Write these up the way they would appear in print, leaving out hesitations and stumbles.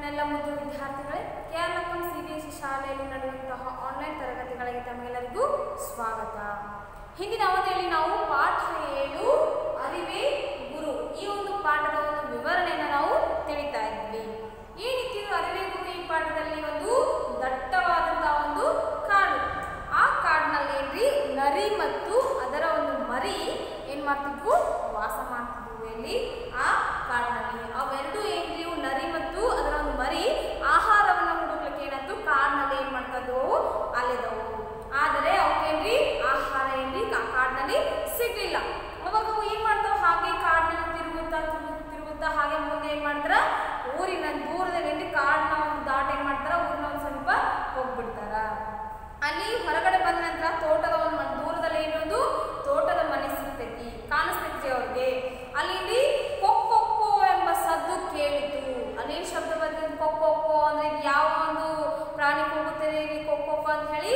ನನ್ನೆಲ್ಲ ಮುದ್ದು ವಿದ್ಯಾರ್ಥಿಗಳೇ, ಕೇರಳಂ CBSE ಶಾಲೆಯಲ್ಲಿ ನಡೆಯುವಂತಹ ಆನ್ಲೈನ್ ತರಗತಿಗಳಿಗೆ ತಮಗೆಲ್ಲರಿಗೂ ಸ್ವಾಗತ. ಹಿಂದಿನ ಅವಧಿಯಲ್ಲಿ ನಾವು ಪಾಠ 7 ಅರಿವೇ ಗುರು ಈ ಒಂದು ಪಾಠದ ಒಂದು ವಿವರಣೆಯನ್ನು ನಾವು ತಿಳಿತಾ ಇದ್ವಿ. ಏನಿತ್ತು ಅರಿವೇ ಗುರು ಈ ಪಾಠದಲ್ಲಿ? ಒಂದು ದಟ್ಟವಾದಂತಹ ಒಂದು ಕಾಡು. ಆ ಕಾಡಿನಲ್ಲಿ ಏನ್ರಿ ನರಿ ಮತ್ತು ಅದರ ಒಂದು ಮರಿ ಏನ್ ಮಾಡ್ತಿದ್ವು? ವಾಸ ಮಾಡ್ತಿದ್ವು. ಎಲ್ಲಿ? ಆ ಕಾಡಿನಲ್ಲಿ. ಅವೆರಡು ಏನ್ರಿ ನರಿ ಮತ್ತು ಅದರ ಒಂದು ಮರಿ ಆಹಾರವನ್ನು ಹುಡುಕ್ಲಿಕ್ಕೆ ಏನಾಯ್ತು? ಕಾಡಿನಲ್ಲಿ ಏನ್ ಮಾಡ್ತಾ ಇದ್ವು? ಅಲೆದವು. ಆದರೆ ಅವಕ್ಕೇನ್ರಿ ಆಹಾರ ಏನ್ರಿ ಕಾಡಿನಲ್ಲಿ ಸಿಗ್ಲಿಲ್ಲ. ಅವಾಗ ಅವು ಏನ್ ಮಾಡ್ತಾವ? ಹಾಗೆ ಕಾಡಿನಲ್ಲಿ ತಿರುಗುತ್ತಾ ಹಾಗೆ ಮುಂದೆ ಏನ್ ಮಾಡ್ತಾರ? ಊರಿನ ದೂರದಲ್ಲಿ ಏನ್ರಿ ಕಾಡಿನ ಒಂದು ದಾಟ ಏನ್ ಮಾಡ್ತಾರ? ಊರಿನ ಒಂದು ಸಮೀಪ ಹೋಗ್ಬಿಡ್ತಾರ. ಅಲ್ಲಿ ಹೊರಗಡೆ ಬಂದ ನಂತರ ತೋಟದ ಒಂದು ದೂರದಲ್ಲಿ ಏನೊಂದು ತೋಟದ ಮನೆ ಸಿಗ್ತೈತಿ, ಕಾಣಿಸ್ತೈತಿ ಅವ್ರಿಗೆ. ಅಲ್ಲಿ ಕೊಕ್ಕೊ ಎಂಬ ಸದ್ದು ಕೇಳಿತು. ಅಲ್ಲಿ ಶಬ್ದ ಬಂದಿದ್ದು ಕೊಕ್ಕೊ ಅಂದ್ರೆ ಇದು ಯಾವ ಒಂದು ಪ್ರಾಣಿ ಕೂಗುತ್ತದೆ? ಇಲ್ಲಿ ಕೊಕ್ಕೊ ಅಂತ ಹೇಳಿ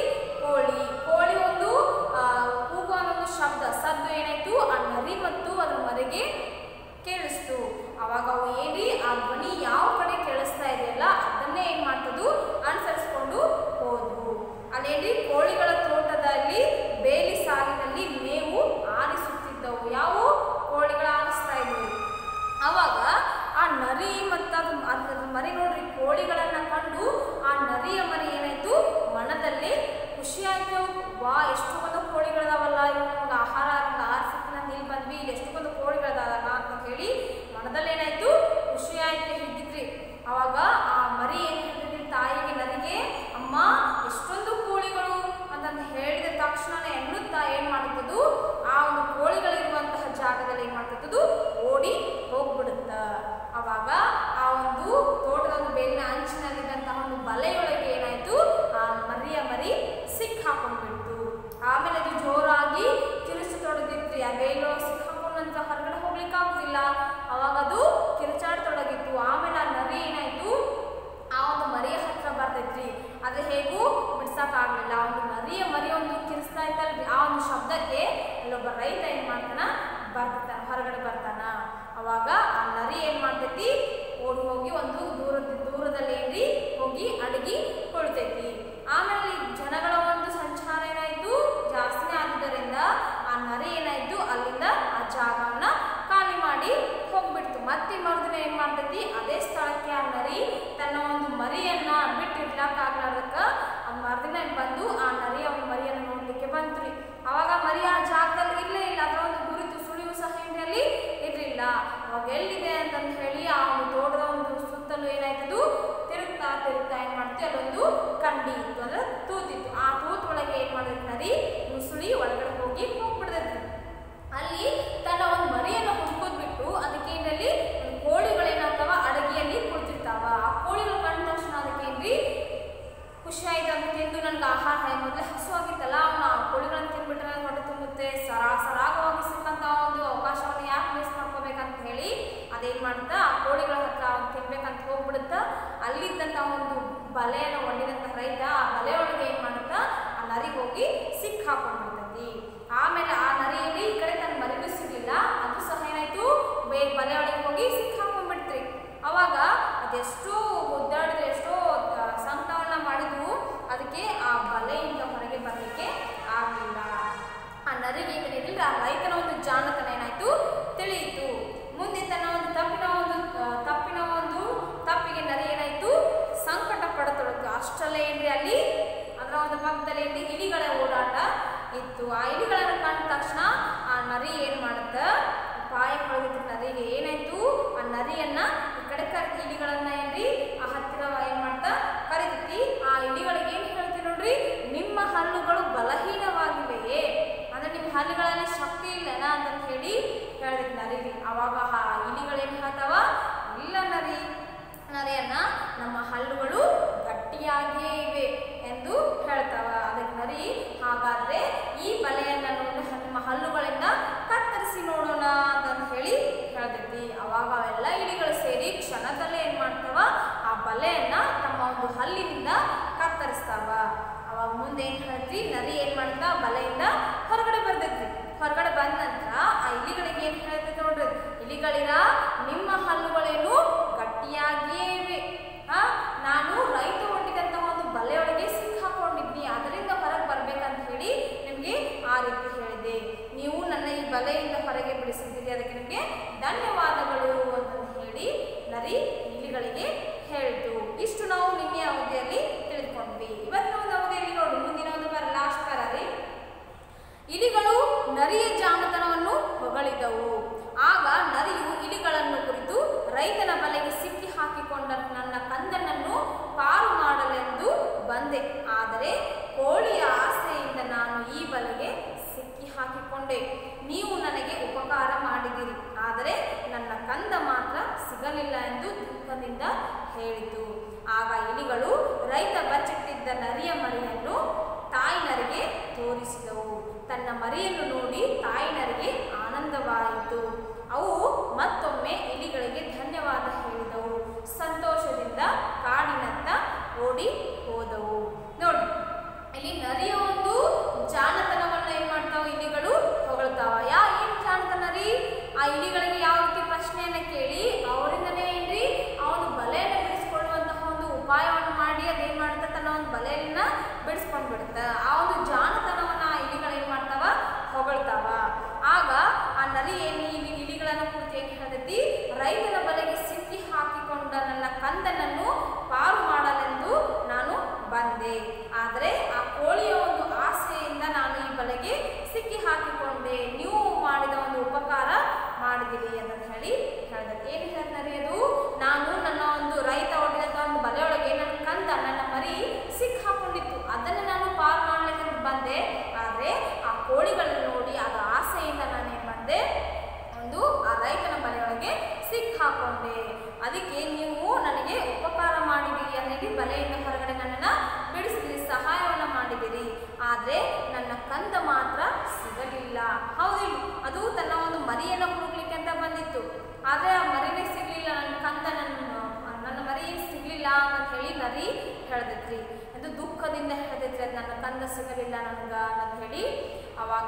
ಕೋಳಿ ಒಂದು ಕೂಗುವ ಒಂದು ಸದ್ದು ಏನಾಯ್ತು? ಆ ನರಿ ಮತ್ತು ಅದ್ರ ಮರೆಗೆ ಕೇಳಿಸ್ತು. ಅವಾಗ ಅವು ಏನ್ರಿ ಆ ಧ್ವನಿ ಯಾವ ಕಡೆ ಕೇಳಿಸ್ತಾ ಇದೆಯಲ್ಲ ಅದನ್ನೇ ಏನ್ ಮಾಡ್ತದು? ಅನುಸರಿಸ್ಕೊಂಡು ಹೋದ್ವು. ಅಲ್ಲೇನ್ರಿ ಕೋಳಿಗಳ ತೋಟದಲ್ಲಿ ಬೇಲಿ ಸಾಲಿನಲ್ಲಿ ಮೇವು ಆರಿಸುತ್ತಿದ್ದವು. ಯಾವ ಕೋಳಿಗಳ ಆರಿಸ್ತಾ ಇದ್ವು. ಅವಾಗ ಆ ನರಿ ಮತ್ತು ಅದ್ರ ಮರಿ ನೋಡ್ರಿ ಕೋಳಿಗಳನ್ನ ಕಂಡು ಆ ನರಿಯ ಮರಿ ಏನಾಯ್ತು? ಮನದಲ್ಲಿ ಖುಷಿ ಆಯ್ತು. ವಾ, ಎಷ್ಟು ಒಂದು ಕೋಳಿಗಳದಾವಲ್ಲ, ಇವು ನಮ್ಗೆ ಆಹಾರ ಆರಿಸಿನ ಇಲ್ಲಿ ಬಂದ್ವಿ, ಇಲ್ಲಿ ಎಷ್ಟು ಒಂದು ಕೋಳಿಗಳದಾವಲ್ಲ ಅಂತ ಹೇಳಿ ಮನದಲ್ಲಿ ಏನಾಯ್ತು? ಖುಷಿ ಆಯ್ತು ಹಿಡಿದ್ರಿ. ಅವಾಗ ಆ ಮರಿ ಏನ್ ಹೇಳ್ತಿದ್ರಿ ತಾಯಿಗೆ, ನರಿಗೆ, ಅಮ್ಮ ಎಷ್ಟೊಂದು ಕೋಳಿಗಳು ಅಂತಂದು ಹೇಳಿದ ತಕ್ಷಣ ಎನ್ನುತ್ತಾ ಏನ್ ಮಾಡುತ್ತದು? ಆ ಒಂದು ಕೋಳಿಗಳಿರುವಂತಹ ಜಾಗದಲ್ಲಿ ಏನ್ ಮಾಡ್ತದ್ದು? ಓಡಿ ಹೋಗ್ಬಿಡುತ್ತ. ಅವಾಗ ಆ ಒಂದು ತೋಟದ ಒಂದು ಬೇಲಿನ ಅಂಚಿನಲ್ಲಿದ್ದಂತಹ ಒಂದು ಬಲೆಯೊಳಗೆ ಏನಾಯ್ತು? ಆ ಮರಿ ಸಿಕ್ಕಾಕೊಂಡ್ಬಿಡ್ತು. ಆಮೇಲೆ ಅದು ಜೋರಾಗಿ ಕಿರುಚತೊಡಗಿತ್ರಿ. ಆ ಬೇಲಿಯೊಳಗೆ ಸಿಕ್ಕಾಕೊಂಡಂತ ಹೊರಗಡೆ ಹೋಗ್ಲಿಕ್ಕೆ ಆಗುದಿಲ್ಲ. ಅವಾಗ ಅದು ಕಿರುಚಾಡತೊಡಗಿತ್ತು. ಆಮೇಲೆ ಆ ನರಿ ಏನಾಯ್ತು? ಆ ಒಂದು ಮರಿಯ ಹತ್ರ ಬರ್ತೈತ್ರಿ. ಅದು ಹೇಗೂ ಬಿಡ್ಸಕ್ಕಾಗ್ಲಿಲ್ಲ. ಆ ಒಂದು ಮರಿ ಒಂದು ಕಿರಿಸ್ತಾ ಇತ್ತಲ್ರಿ, ಆ ಒಂದು ಶಬ್ದಕ್ಕೆ ಅಲ್ಲೊಬ್ಬ ರೈತ ಏನ್ ಮಾಡ್ತಾನ? ಹೊರಗಡೆ ಬರ್ತಾನ. ಅವಾಗ ಆ ನರಿ ಏನ್ ಮಾಡ್ತೈತಿ? ಓಡಿ ಹೋಗಿ ಒಂದು ದೂರದಲ್ಲಿ ಏನ್ರಿ ಹೋಗಿ ಅಡಗಿ ಕೊಳ್ತೈತಿ. ಆಮೇಲೆ ಜನಗಳ ಒಂದು ಸಂಚಾರ ಏನಾಯ್ತು? ಜಾಸ್ತಿನೇ ಆದುದರಿಂದ ಆ ನರಿ ಏನಾಯ್ತು? ಅಲ್ಲಿಂದ ಆ ಜಾಗವನ್ನ ಖಾಲಿ ಮಾಡಿ ಹೋಗ್ಬಿಡ್ತು. ಮತ್ತೆ ಮರುದಿನ ಏನ್ ಮಾಡ್ತೈತಿ? ಅದೇ ಸ್ಥಳಕ್ಕೆ ಆ ನರಿ ತನ್ನ ಒಂದು ಮರಿಯನ್ನ ಬಿಟ್ಟಿರ್ಲಾಕಾಗ್ಲಾರ್ದಕ್ಕ ಆ ಮರುದಿನ ಬಂದು ಆ ನರಿಯ ಒಂದು ಮರಿಯನ್ನು ನೋಡ್ಲಿಕ್ಕೆ ಬಂತ್ರಿ. ಅವಾಗ ಮರಿ ಆ ಜಾಗದಲ್ಲಿ ಇರ್ಲೇ ಇಲ್ಲ. ಅದರ ಒಂದು ಗುರುತು ಸುಳಿವು ಸಹ ಏನಲ್ಲಿ ಇರ್ಲಿಲ್ಲ. ಅವಾಗ ಎಲ್ಲಿದೆ ಅಂತಂದು ಹೇಳಿ ಆ ಒಂದು ತೋಟದ ಒಂದು ಸುತ್ತಲೂ ಏನಾಯ್ತದು? ತಿರುಗ್ತಾ ಏನ್ ಮಾಡ್ತೀವಿ? ಅಲ್ಲೊಂದು ಕಂಡಿ ಇತ್ತು, ಅಂದ್ರೆ ತೂತಿತ್ತು. ಆ ತೂತ್ ಒಳಗೆ ಏನ್ ಮಾಡಿದ್ರಿ? ನರಿ ಮುಸುಳಿ ಒಳಗಡೆ ಹೋಗ್ಬಿಡ್ತೈತ್ರಿ. ಅಲ್ಲಿ ತನ್ನ ಒಂದು ಮರಿಯನ್ನು ಹುಡ್ಕೋದ್ ಬಿಟ್ಟು ಅದಕ್ಕೆ ಏನಲ್ಲಿ ಕೋಳಿಗಳೇನಾಗ್ತಾವ? ಅಡಗಿಯಲ್ಲಿ ಕುಳಿತಿರ್ತಾವ. ಆ ಕೋಳಿಗಳು ಕಂಡ ತಕ್ಷಣ ಅದಕ್ಕೇನ್ರಿ ಖುಷಿ ಆಯ್ತು. ಅದು ತಿಂದು ನನ್ಗೆ ಆಹಾರ ಮೊದಲೇ ಹಸು ಆಗಿತ್ತಲ್ಲ, ಅವನ್ನ ಕೋಳಿಗಳನ್ನ ತಿನ್ಬಿಟ್ರೆ ನನಗೆ ಹೊಟ್ಟೆ ತುಂಬುತ್ತೆ, ಸರಾಗವಾಗಿ ಸಿಕ್ಕಂತ ಒಂದು ಅವಕಾಶವನ್ನು ಯಾಕೆ ಮಿಸ್ ಮಾಡ್ಕೋಬೇಕಂತ ಹೇಳಿ ಅದೇನ್ ಮಾಡುತ್ತಾ? ಆ ಕೋಳಿಗಳ ಹತ್ರ ತಿನ್ಬೇಕಂತ ಹೋಗ್ಬಿಡುತ್ತ. ಅಲ್ಲಿದ್ದಂತ ಒಂದು ಬಲೆಯನ್ನು ಒಡ್ಡಿದಂತ ರೈತ ಆ ಬಲೆ ಒಳಗೆ ಏನ್ ಮಾಡುತ್ತಾ? ಆ ನರಿ ಹೋಗಿ ಸಿಕ್ಕಾಕೊಂಡ್ಬಿಡ್ತೈತಿ. ಆಮೇಲೆ ಆ ನರಿಯಲ್ಲಿ ಈ ಕಡೆ ತನ್ನ ಮರಿಗೂ ಸಿಗ್ಲಿಲ್ಲ. ಅದು ಸಹ ಏನಾಯ್ತು? ಬಲೆ ಒಳಗೆ ಹೋಗಿ ಸಿಕ್ಕಾಕೊಂಡ್ಬಿಡ್ತ್ರಿ. ಅವಾಗ ಅದೆಷ್ಟೋ ಒದ್ದಾಡಿದ್ರೆ, ಎಷ್ಟೋ ಸಂಕಟವನ್ನ ಮಾಡಿದ್ವು, ಅದಕ್ಕೆ ಆ ಬಲೆಯಿಂದ ಹೊರಗೆ ಬರಲಿಕ್ಕೆ ಆಗಲಿಲ್ಲ. ಆ ನರಿಗೆ ಏನಿಲ್ಲ, ಆ ರೈತನ ಒಂದು ಜಾಣತನ ಏನಾಯ್ತು? ತಿಳಿಯಿತು. ಮುಂದೆ ತನ್ನ ಒಂದು ತಪ್ಪಿಗೆ ನರಿ ಏನಾಯ್ತು? ಸಂಕಟ ಪಡತೊಡಗಿತು. ಅಷ್ಟರಲ್ಲೇ ಏನ್ರಿ ಅಲ್ಲಿ ಅದರ ಒಂದು ಪಕ್ಕದಲ್ಲಿ ಏನ್ರಿ ಇಲಿಗಳ ಓಡಾಟ ಇತ್ತು. ಆ ಇಲಿಗಳನ್ನು ಕಂಡ ತಕ್ಷಣ ಆ ನರಿ ಏನ್ ಮಾಡುತ್ತ? ಪಾಯ ಹೊಳಗಿತ್ತು ನರಿಗೆ. ಏನಾಯ್ತು? ಆ ನರಿಯನ್ನ ಈ ಕಡೆ ಇಲಿಗಳನ್ನ ಏನ್ರಿ ಆ ಹತ್ತಿರ ಏನ್ ಮಾಡ್ತಾ ಕರಿತೈತಿ. ಆ ಇಲಿಗಳಿಗೆ ಏನ್ ಹೇಳ್ತೀವಿ ನೋಡ್ರಿ? ನಿಮ್ಮ ಹಲ್ಲುಗಳು ಬಲಹೀನವಾಗಿವೆಯೇ, ಅಂದ್ರೆ ನಿಮ್ಮ ಹಲ್ಲುಗಳಲ್ಲಿ ಶಕ್ತಿ ಇಲ್ಲನಾ ಅಂತ ಹೇಳಿ ಹೇಳ್ತೈತಿ ನರಿಗೆ. ಅವಾಗ ಆ ಇಲಿಗಳೇನ್ ಹೇಳ್ತಾವ? ಇಲ್ಲ ನರಿಯನ್ನ ನಮ್ಮ ಹಲ್ಲುಗಳು ಗಟ್ಟಿಯಾಗಿಯೇ ಇವೆ ಎಂದು ಹೇಳ್ತಾವ. ಅದಕ್ಕೆ ನರಿ, ಹಾಗಾದ್ರೆ ಈ ಬಲೆಯನ್ನ ನಮ್ಮ ಹಲ್ಲುಗಳಿಂದ ಕತ್ತರಿಸಿ ನೋಡೋಣ ಅಂತ ಹೇಳಿ ಹೇಳ್ತೈತಿ. ಅವಾಗ ಅವೆಲ್ಲ ಇಲಿಗಳು ಸೇರಿ ಕ್ಷಣದಲ್ಲೇ ಏನ್ ಮಾಡ್ತಾವ? ಆ ಬಲೆಯನ್ನ ತಮ್ಮ ಒಂದು ಹಲ್ಲಿನಿಂದ ಕತ್ತರಿಸ್ತಾವ. ಅವಾಗ ಮುಂದೆ ಏನ್ ಹೇಳ್ತಿ? ನರಿ ಏನ್ ಮಾಡ್ತಾ? ಬಲೆಯಿಂದ ಹೊರಗಡೆ ಬರ್ತೈತ್ರಿ. ಹೊರಗಡೆ ಬಂದ ನಂತರ ಆ ಇಲಿಗಳಿಗೆ ಏನ್ ಹೇಳ್ತೈತಿ ನೋಡ್ರಿ? ಇಲಿಗಳಿಗ ನಿಮ್ಮ ಹಲ್ಲುಗಳೇನು ಗಟ್ಟಿಯಾಗಿಯೇ ಇವೆ, ದುಃಖದಿಂದ ಹೇಳಿತು. ಆಗ ಇಲಿಗಳು ರೈತ ಬಚ್ಚಿಟ್ಟಿದ್ದ ನರಿಯ ಮರಿಯನ್ನು ತಾಯಿ ನರಿಗೆ ತೋರಿಸಿದವು. ತನ್ನ ಮರಿಯನ್ನು ನೋಡಿ ತಾಯಿ ನರಿಗೆ ಆನಂದವಾಯಿತು. ಅವು ಮತ್ತೊಮ್ಮೆ ಇಲಿಗಳಿಗೆ ಧನ್ಯವಾದ ಹೇಳಿದವು. ಸಂತೋಷದಿಂದ ಕಾಡಿನತ್ತ ಓಡಿ ಹೋದವು. ನೋಡಿ, ಇಲ್ಲಿ ನರಿಯ ಒಂದು ಜಾಣತನವನ್ನ ಏನ್ ಮಾಡ್ತಾವ ಇಲಿಗಳು ಹೊಗಳ್ತಾವ. ಏನು ಜಾಣತನ ರೀ? ಆ ಇಲಿಗಳಿಗೆ ಯಾವ ರೀತಿ ಪ್ರಶ್ನೆಯನ್ನ ಕೇಳಿ ಅವರಿಂದನೇ ಏನ್ರಿ ಆ ಒಂದು ಬಲೆಯನ್ನು ಬಿಡಿಸ್ಕೊಳ್ಳುವಂತಹ ಒಂದು ಉಪಾಯವನ್ನು ಮಾಡಿ ಅದೇನ್ ಮಾಡುತ್ತೆ, ತನ್ನ ಒಂದು ಬಲೆಯನ್ನ ಬಿಡಿಸ್ಕೊಂಡ್ ಬಿಡುತ್ತೆ. ಆ ಒಂದು ಜಾಣತನವನ್ನ ಆ ಇಲಿಗಳು ಏನ್ ಮಾಡ್ತಾವ, ಹೊಗಳ್ತಾವ. ಆಗ ಆ ನರಿ ಇಲಿಗಳನ್ನ ಕುರಿತು ಏನ್ ಹೇಳ್ತೈತಿ, ರೈತನ ಬಲೆಗೆ ಸಿಕ್ಕಿ ಹಾಕಿಕೊಂಡ ನನ್ನ ಕಂದನನ್ನು ಪಾರು ಮಾಡಲೆಂದು ನಾನು ಬಂದೆ. ಆದರೆ ಆ ಕೋಳಿಯ ಒಂದು ಆಸೆಯಿಂದ ನಾನು ಈ ಬಲೆಗೆ ಸಿಕ್ಕಿ ಹಾಕಿಕೊಂಡೆ. ನೀವು ಮಾಡಿದ ಒಂದು ಉಪಕಾರ ಮಾಡಿದಿರಿ ಅಂತ ಹೇಳಿ ಹೇಳ್ದೈತಿ. ಏನು ಹೇಳ್ತಾರೆ ಅದು, ನಾನು ನನ್ನ ಒಂದು ರೈತ ಹೊಡೆದಂತ ಒಂದು ಬಲೆಯೊಳಗೆ ನನ್ನ ಕಂದ ನನ್ನ ಮರಿ ಸಿಕ್ಕಿ ಹಾಕೊಂಡಿತ್ತು, ಅದನ್ನು ನಾನು ಪಾರು ಮಾಡ್ಲಿಕ್ಕೆ ಬಂದೆ. ಆದರೆ ಆ ಕೋಳಿಗಳನ್ನು ನೋಡಿ ಅದರ ಆಸೆಯಿಂದ ನಾನು ಏನ್ ಮಾಡಿದೆ, ಒಂದು ಆ ರೈತನ ಬಲೆಯೊಳಗೆ ಸಿಕ್ಕಿ ಹಾಕೊಂಡೆ. ಅದಕ್ಕೆ ನೀವು ನನಗೆ ಉಪಕಾರ ಮಾಡಿದಿರಿ ಅನ್ನಿ ಬಲೆಯಿಂದ ಹೊರಗಡೆ ನನ್ನನ್ನು ಬಿಡಿಸಿದಿರಿ, ಸಹಾಯವನ್ನು ಮಾಡಿದಿರಿ. ಆದರೆ ನನ್ನ ಕಂದ ಮಾತ್ರ ಸಿಗಲಿಲ್ಲ. ಹೌದಿಲ್ಲ, ಅದು ತನ್ನ ಒಂದು ಮರಿಯನ್ನು ಹುಡುಕ್ಲಿಕ್ಕೆ ಅಂತ ಬಂದಿತ್ತು. ಆದರೆ ಆ ಮರಿನೇ ಸಿಗಲಿಲ್ಲ, ನನ್ನ ಕಂದ ನನ್ನ ಮರಿ ಸಿಗಲಿಲ್ಲ ಅಂತ ಹೇಳಿ ನರಿ ಹೇಳ್ದೈತ್ರಿ. ಅದು ದುಃಖದಿಂದ ಹೇಳ್ದೈತ್ರಿ, ಅದು ನನ್ನ ಕಂದ ಸಿಗಲಿಲ್ಲ ನನಗ ಅಂತ ಹೇಳಿ. ಆಗ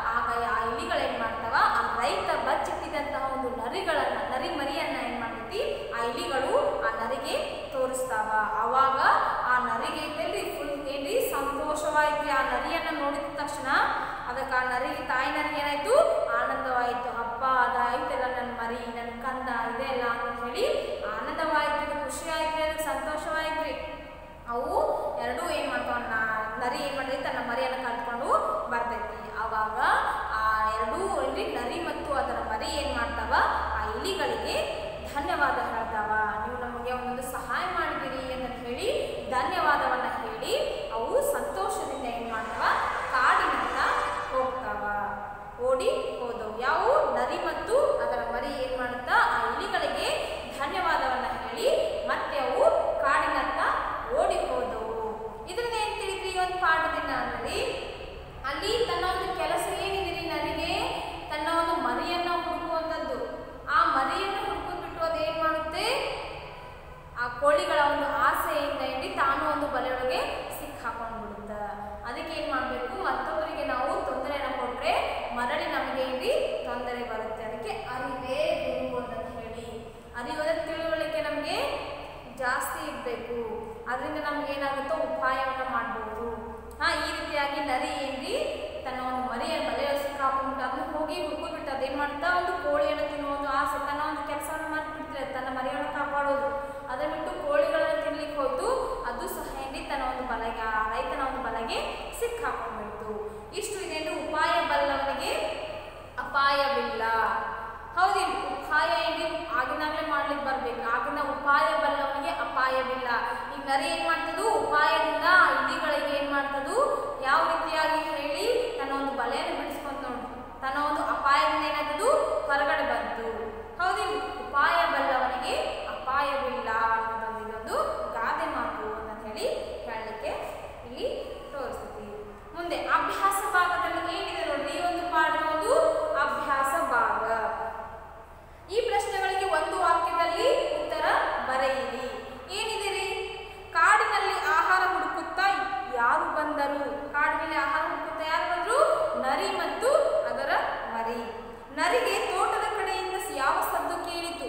ಆ ಇಲಿಗಳು ಏನ್ ಮಾಡ್ತಾವ, ಆ ರೈತ ಬಚ್ಚಿಟ್ಟಿದಂತಹ ಒಂದು ನರಿ ಮರಿಯನ್ನ ಏನ್ ಮಾಡ್ತೈತಿ, ಆ ಇಲಿಗಳು ಆ ನರಿಗೆ ತೋರಿಸ್ತಾವ. ಅವಾಗ ಆ ನರಿಗೆ ಐತಲ್ರಿ ಫುಲ್ ಏನ್ರಿ ಸಂತೋಷವಾಯ್ತ್ರಿ. ಆ ನರಿಯನ್ನ ನೋಡಿದ ತಕ್ಷಣ ಅದಕ್ಕೆ ಆ ತಾಯಿ ನರಿಗೆ ಏನಾಯ್ತು, ಆನಂದವಾಯಿತು. ಹಬ್ಬ ಅದಾಯ್ತಲ್ಲ, ನನ್ನ ಮರಿ ನನ್ನ ಕಂದ ಇದೆ ಅಲ್ಲ ಅಂತ ಹೇಳಿ ಆನಂದವಾಯ್ತು, ಖುಷಿ ಆಯ್ತು, ಅದಕ್ಕೆ ಸಂತೋಷವಾಯ್ತ್ರಿ. ಅವು ಎರಡೂ ಏನ್ ಮಾಡ್ತಾವ, ನರಿ ಏನ್ ಮಾಡ್ತೈತಿ, ತನ್ನ ಮರಿಯನ್ನು ಕಲ್ತ್ಕೊಂಡು ಬರ್ತೈತಿ. ಅವಾಗ ಆ ಎರಡೂ ನರಿ ಮತ್ತು ಅದರ ಮರಿ ಏನ್ ಮಾಡ್ತಾವ, ಆ ಇಲಿಗಳಿಗೆ ಧನ್ಯವಾದ ಹೇಳ್ತಾವ. ನೀವು ನಮಗೆ ಒಂದೊಂದು ಸಹಾಯ ಮಾಡಿದಿರಿ ಅಂತ ಹೇಳಿ ಧನ್ಯವಾದವನ್ನ ಹೇಳಿ ಅವು ಸಂತೋಷದಿಂದ ಏನ್ ಮಾಡ್ತಾವ, ಕಾಡಿನತ್ತ ಹೋಗ್ತಾವ, ಓಡಿ ಹೋದವು. ಯಾವ ನರಿ ಮತ್ತು ಅದರ ಮರಿ ಏನ್ ಮಾಡುತ್ತಾ, ಆ ಇಲಿಗಳಿಗೆ ಧನ್ಯವಾದವನ್ನ ಹೇಳಿ ಮತ್ತೆ ಅವು ಕಾಡಿನತ್ತ ಓಡಿ ಹೋದವು. ಇದರಿಂದ ಏನ್ ತಿಳಿದ್ರಿ ಒಂದು ಪಾಠದಿಂದ ಅಂದರೆ, ಅಲ್ಲಿ ತನ್ನ ಒಂದು ಕೆಲಸ ಏನಿದೆ ನರಿಗೆ, ತನ್ನ ಒಂದು ಮರಿಯನ್ನ ಹುಡುಕುವಂಥದ್ದು. ಆ ಮರಿಯನ್ನು ಹುಡುಕಿಬಿಟ್ಟು ಅದೇನ್ ಮಾಡುತ್ತೆ, ಆ ಕೋಳಿಗಳ ಒಂದು ಆಸೆಯಿಂದ ಏನ್ರಿ ತಾನು ಒಂದು ಬಲೆಯೊಳಗೆ ಸಿಕ್ಕಾಕೊಂಡು ಬಿಡುತ್ತೆ. ಅದಕ್ಕೆ ಏನ್ ಮಾಡ್ಬೇಕು, ಮತ್ತೊಬ್ಬರಿಗೆ ನಾವು ತೊಂದರೆಯನ್ನು ಕೊಟ್ರೆ ಮರಳಿ ನಮಗೆ ಏನ್ರಿ ತೊಂದರೆ ಬರುತ್ತೆ. ಅದಕ್ಕೆ ಅರಿವೇ ಗುರು ಅಂತ ಹೇಳಿ, ಅರಿವದ ತಿಳುವಳಿಕೆ ನಮಗೆ ಜಾಸ್ತಿ ಇರಬೇಕು. ಅದರಿಂದ ನಮ್ಗೆ ಏನಾಗುತ್ತೋ ಉಪಾಯವನ್ನು ಮಾಡ್ಬೋದು. ಈ ರೀತಿಯಾಗಿ ನರಿ ಏನ್ರಿ ತನ್ನ ಒಂದು ಮರಿಯನ್ನು ಬಲೆಯಲ್ಲಿ ಸಿಕ್ಕಾಕೊಂಡ್ಬಿಟ್ಟು ಅದನ್ನ ಹೋಗಿ ಹುಡುಕ್ಬಿಟ್ಟು ಅದೇನ್ ಮಾಡ್ತಾ, ಒಂದು ಕೋಳಿಯನ್ನು ತಿನ್ನುವ ಒಂದು ಆಸೆ, ತನ್ನ ಒಂದು ಕೆಲಸವನ್ನು ಮಾಡಿಬಿಡ್ತಾರೆ, ತನ್ನ ಮರಿಯನ್ನು ಕಾಪಾಡೋದು. ಅದನ್ನ ಬಿಟ್ಟು ಕೋಳಿಗಳನ್ನು ತಿನ್ಲಿಕ್ಕೆ ಹೋಯ್ತು, ಅದು ಸಹ ಏನ್ರಿ ತನ್ನ ಒಂದು ಬಲೆಗೆ, ಆ ರೈತನ ಒಂದು ಬಲೆಗೆ ಸಿಕ್ಕಾಕೊಂಡ್ಬಿಡ್ತು. ಇಷ್ಟು ಇದೇನು, ಉಪಾಯ ಬಲ್ಲವನಿಗೆ ಅಪಾಯವಿಲ್ಲ. ಹೌದಿಲ್ಲ, ಉಪಾಯ ಏನ್ರಿ ಆಗಿನಾಗಲೇ ಮಾಡ್ಲಿಕ್ಕೆ ಬರ್ಬೇಕು, ಆಗಿನ ಉಪಾಯ ಬಲ್ಲವನಿಗೆ ಅಪಾಯವಿಲ್ಲ. ಈಗ ನರಿ ಏನ್ ಮಾಡ್ತದು, ಉಪಾಯದಿಂದ ಇಲಿಗಳಿಗೆ ಏನ್ ಮಾಡ್ತದು, ಯಾವ ರೀತಿಯಾಗಿ ಹೇಳಿ ತನ್ನ ಒಂದು ಬಲೆಯನ್ನು ಬಿಡಿಸ್ಕೊಂತ ನೋಡಿ, ತನ್ನ ಒಂದು ಅಪಾಯದಿಂದ ಏನಾಗ್ತದು ಹೊರಗಡೆ ಬಂತು. ಹೌದಿಲ್ಲ, ಉಪಾಯ ಬಲ್ಲವನಿಗೆ ಅಪಾಯವಿಲ್ಲ ಅನ್ನೋದೊಂದು ಇದೊಂದು ಗಾದೆ ಮಾತು ಅಂತ ಹೇಳಿ ಹೇಳಲಿಕ್ಕೆ ಇಲ್ಲಿ ತೋರಿಸ್ತೀವಿ. ಮುಂದೆ ಅಭ್ಯಾಸ ಭಾಗದಲ್ಲಿ ಏನಿದೆ ನೋಡ್ರಿ, ಈ ಒಂದು ಪಾಠ ಒಂದು ಅಭ್ಯಾಸ ಭಾಗ. ಈ ಪ್ರಶ್ನೆಗಳಿಗೆ ಒಂದು ವಾಕ್ಯದಲ್ಲಿ ಉತ್ತರ ಬರೆಯಿರಿ. ಏನಿದೆ, ಕಾಡಿನಲ್ಲಿ ಆಹಾರ ಹುಡುಕುತ್ತಾ ಯಾರು ಬಂದರು? ಕಾಡಿನಲ್ಲಿ ಆಹಾರ ಹುಡುಕುತ್ತಾ ಯಾರು ಬಂದರು? ನರಿ ಮತ್ತು ಅದರ ಮರಿ. ನರಿಗೆ ತೋಟದ ಕಡೆಯಿಂದ ಯಾವ ಸದ್ದು ಕೇಳಿತು?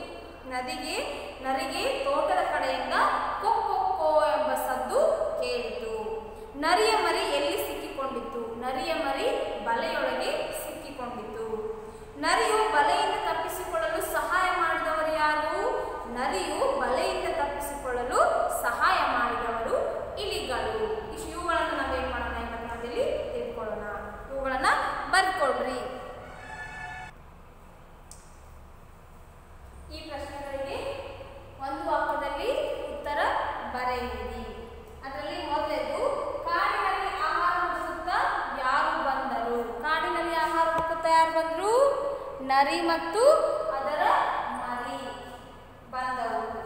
ನರಿಗೆ ತೋಟದ ಕಡೆಯಿಂದ ಕೊಕ್ಕೊ ಎಂಬ ಸದ್ದು ಕೇಳಿತು. ನರಿಯ ಮರಿ ಎಲ್ಲಿ ಸಿಕ್ಕಿಕೊಂಡಿತ್ತು? ನರಿಯ ಮರಿ ಬಲೆಯೊಳಗೆ ಸಿಕ್ಕಿಕೊಂಡಿತು. ನರಿಯು ಬಲೆಯಿಂದ ತಪ್ಪಿಸಿಕೊಳ್ಳಲು ಸಹಾಯ ಮಾಡಿದವರು ಯಾರು? ನರಿಯು ಬಲೆಯಿಂದ ತಪ್ಪಿಸಿಕೊಳ್ಳಲು ಸಹಾಯ ಮಾಡಿದವರು ಇಲಿಗಳು. ಇವುಗಳನ್ನು ನಾವೇನ್ ಮಾಡೋಣ, ಇವತ್ತಿನಲ್ಲಿ ತಿಳ್ಕೊಳ್ಳೋಣ. ಇವುಗಳನ್ನ ಬರ್ಕೊಳ್ರಿ. ಈ ಪ್ರಶ್ನೆಗಳಿಗೆ ಒಂದು ವಾಕ್ಯದಲ್ಲಿ ಉತ್ತರ ಬರೆಯಿರಿ. ಅದರಲ್ಲಿ ಮೊದಲೇದು, ಕಾಡಿನಲ್ಲಿ ಆಹಾರ ಹುಡುಕುತ್ತಾ ಯಾರು ಬಂದರು? ಕಾಡಿನಲ್ಲಿ ಆಹಾರ ಹುಡುಕುತ್ತಾ ಯಾರು ಬಂದರು? ನರಿ ಮತ್ತು ಅದರ ಮರಿ ಬಂದವು.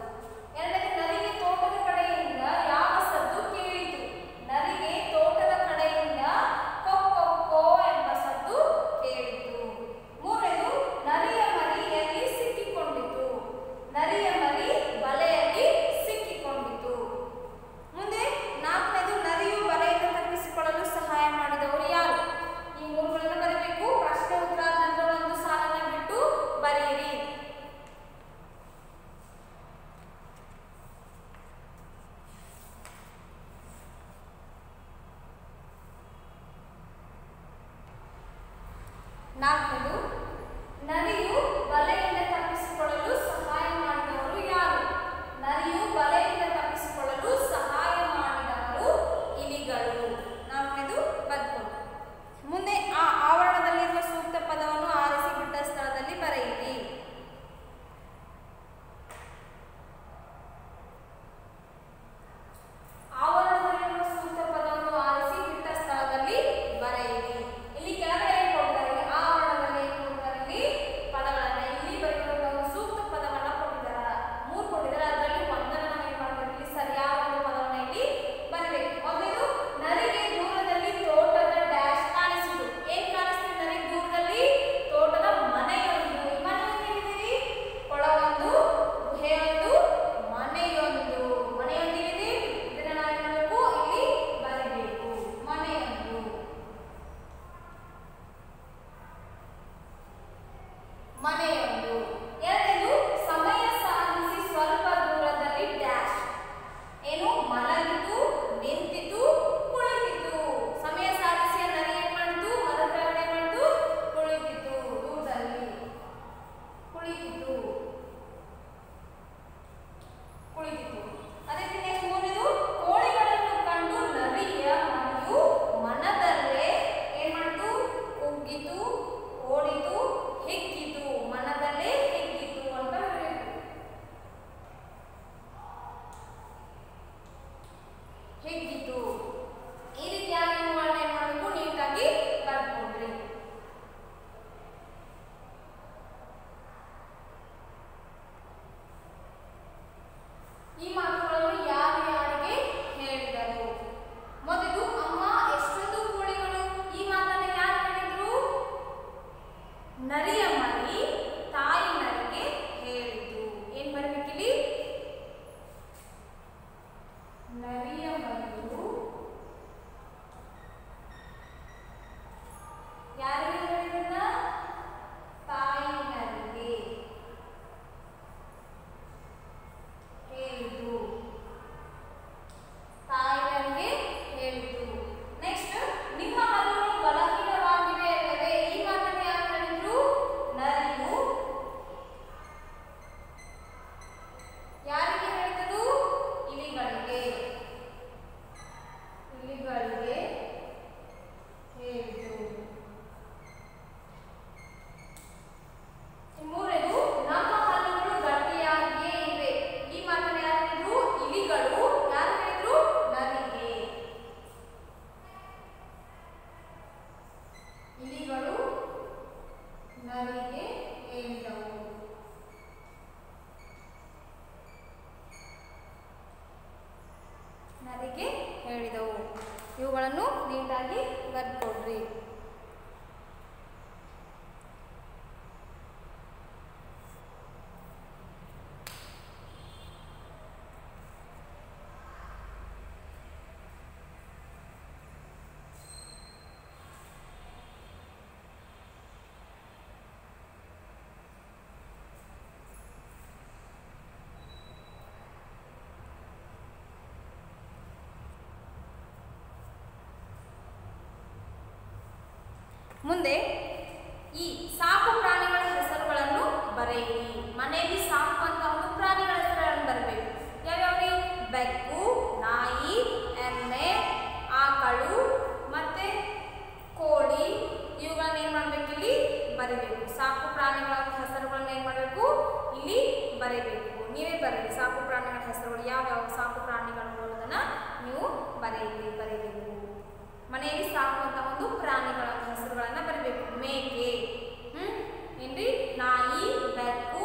ನಾಲ್ಕನೇದು, ನರಿಯು ಬಲೆಯಿಂದ ತಪ್ಪಿಸಿಕೊಳ್ಳಲು ಸಹಾಯ ಮಾಡಿದವರು ಯಾರು? ನರಿಯು ಬಲೆಯಿಂದ ತಪ್ಪಿಸಿಕೊಳ್ಳಲು ಸಹಾಯ ಮಾಡಿದವರು ಇಲಿಗಳು. ನಾಲ್ಕನೇದು ಬರ್ಕೊಂಡು ಮುಂದೆ ಆ ಆವರಣದಲ್ಲಿರುವ ಸೂಕ್ತ ಪದವನ್ನು ಆರಿಸಿ ಬಿಟ್ಟ ಸ್ಥಳದಲ್ಲಿ ಬರೆಯಿರಿ. ಆವರಣದಲ್ಲಿರುವ ಸೂಕ್ತ ಪದವನ್ನು ಆರಿಸಿ ಬಿಟ್ಟ ಸ್ಥಳದಲ್ಲಿ ಬರೆಯಿರಿ. ಇಲ್ಲಿ ಕೆಳಗಡೆ ಏನು ಕೊಟ್ಟಿದ್ದಾರೆ? ಆವರಣದಲ್ಲಿ ಏನು ಕೊಟ್ಟಿದ್ದಾರೆ? ಇಲ್ಲಿ ಪದಗಳನ್ನ ಇಲ್ಲಿ ಬರೆಯುವಂತಹ ಸೂಕ್ತ ಪದವನ್ನ ಕೊಟ್ಟಿದ್ದಾರೆ. 3 ಕೊಟ್ಟಿದ್ದಾರೆ. ಅದರಲ್ಲಿ ಒಂದನ್ನು ನಾವು ಏನು ಮಾಡಬೇಕು? ಇಲ್ಲಿ ಸರಿಯಾದ ಒಂದು ಪದವನ್ನ ಇಲ್ಲಿ ಬರಬೇಕು. ಮೊದಲು ನರಿಗೆ ದೂರದಲ್ಲಿ ತೋಟದ ಡ್ಯಾಶ್ ಕಾಣಿಸಿತು. ಏನ್ ಕಾಣಿಸ್ತಿದೆ? ನರಿಗೆ ದೂರದಲ್ಲಿ ತೋಟದ ಮನೆಯೊಂದು. ಮನೆಯೊಂದು ಹೇಳಿದಿರಿ, ಕೊಳವೊಂದು, ಗುಹೆಯೊಂದು, ಮನೆಯೊಂದು. ಮನೆಯೊಂದು ಇದೆ. ಇದನ್ನ ನಾವು ಏನು ಮಾಡಬೇಕು? ಇಲ್ಲಿ ಬರಬೇಕು. ಮನೆಯೊಂದು, ಮನೆಯೊಂದು. ಎರಡನೇದು, ಸಮಯ ಸಾಧಿಸಿ ಸ್ವಲ್ಪ ದೂರದಲ್ಲಿ ಡ್ಯಾಶ್. ಏನು? ಮಲಗಿತು, ನಿಂತಿತು, ಕುಳಿತಿತು. ಸಮಯ ಸಾಧಿಸಿ ನರಿ ಏನ್ ಮಾಡಿತು? ಮರದ ಕೆಳಗಡೆ ಏನ್ ಮಾಡಿತು? ಕುಳಿತಿತು. ದೂರದಲ್ಲಿ ಕುಳಿತಿತು, ಕುಳಿತಿತು. ಅದೇ ರೀತಿ ಮೂರನೇದು, ಕೋಳಿಗಳನ್ನು ಕಂಡು ನರಿಯ ಮನೆಯು ಮನದಲ್ಲೇ ಏನ್ ಮಾಡಿತು? ಕುಗ್ಗಿತು, ಓಡಿತು, ಹಿಗ್ಗಿತು. ಮನದಲ್ಲೇ ಹಿಗ್ಗಿತು ಅಂತ ಬರಬೇಕು. ಹಿಗ್ಗಿತು. ಈ ರೀತಿಯಾಗಿ ಏನು ಮಾಡಬೇಕು? ನೀಟಾಗಿ ಬರ್ಕೊಡ್ರಿ. ಈ ಮಾತುಗಳನ್ನು ಯಾರು ಯಾರಿಗೆ ಹೇಳಿದರು? ಮೊದಲು, ಅಮ್ಮ ಎಷ್ಟೊಂದು ಕೋಳಿಗಳು. ಈ ಮಾತನ್ನು ಯಾರು ಹೇಳಿದ್ರು? ನರಿಯ ಮರಿ ತಾಯಿ ನರಿಗೆ ಹೇಳಿತು. ಏನ್ ಬರ್ಬೇಕಿಲ್ಲಿ? ನರಿಯ ಮರಿಯು ಯಾರಿಗೆ ಹೇಳಿದ? ತಾಯಿ ನರಿಗೆ ಹೇಳಿತು. ತಾಯಿ ನರಿಗೆ ಹೇಳಿತು. ನೆಕ್ಸ್ಟ್, ನಿಮ್ಮ ಹಲ್ಲುಗಳು ಬಲಹೀನವಾಗಿವೆ ಅಲ್ಲವೇ? ಈ ಮಾತನ್ನು ಯಾರು ಹೇಳಿದ್ರು? ನರಿಯು ಯಾರಿಗೆ ಹೇಳಿದದು? ಇಲಿಗಳಿಗೆ. ಇಲಿಗಳಿಗೆ ಹೇಳಿತು. ಮೂರನೇದು, ನಮ್ಮ ಹಲ್ಲುಗಳು ಗಟ್ಟಿಯಾಗಿಯೇ ಇವೆ. ಈ ಮಾತನ್ನು ಯಾರು ಹೇಳಿದ್ರು? ಇಲಿಗಳು. ಯಾರು ಹೇಳಿದ್ರು? ನರಿಗೆ. ಇಲಿಗಳು ನರಿಗೆ ಹೇಳಿದವು. ನರಿಗೆ ಹೇಳಿದವು. ಇವುಗಳನ್ನು ನೀಟಾಗಿ ಬರ್ಕೊಡ್ರಿ. ಮುಂದೆ ಈ ಸಾಕು ಪ್ರಾಣಿಗಳ ಹೆಸರುಗಳನ್ನು ಬರೆಯಿರಿ. ಮನೆಯಲ್ಲಿ ಸಾಕುವಂತ ಒಂದು ಪ್ರಾಣಿಗಳ ಹೆಸರುಗಳನ್ನು ಬರಬೇಕು. ಯಾವ್ಯಾವ್ರಿ? ಬೆಕ್ಕು, ನಾಯಿ, ಎಮ್ಮೆ, ಆಕಳು ಮತ್ತೆ ಕೋಳಿ. ಇವುಗಳನ್ನ ಏನ್ ಮಾಡ್ಬೇಕು? ಇಲ್ಲಿ ಬರೀಬೇಕು. ಸಾಕು ಪ್ರಾಣಿಗಳ ಹೆಸರುಗಳನ್ನ ಏನ್ ಮಾಡಬೇಕು? ಇಲ್ಲಿ ಬರೀಬೇಕು. ನೀವೇ ಬರೀರಿ. ಸಾಕು ಪ್ರಾಣಿಗಳ ಹೆಸರುಗಳು ಯಾವ್ಯಾವ ಸಾಕು ಪ್ರಾಣಿಗಳು ಅನ್ನೋದನ್ನ ನೀವು ಬರೀಬೇಕು. ಮನೆಯಲ್ಲಿ ಸಾಕುವಂತ ಒಂದು ಪ್ರಾಣಿಗಳ ಹೆಸರುಗಳನ್ನ ಬರೀಬೇಕು. ಮೇಕೆ, ಏನ್ರಿ? ನಾಯಿ, ಬೆಕ್ಕು,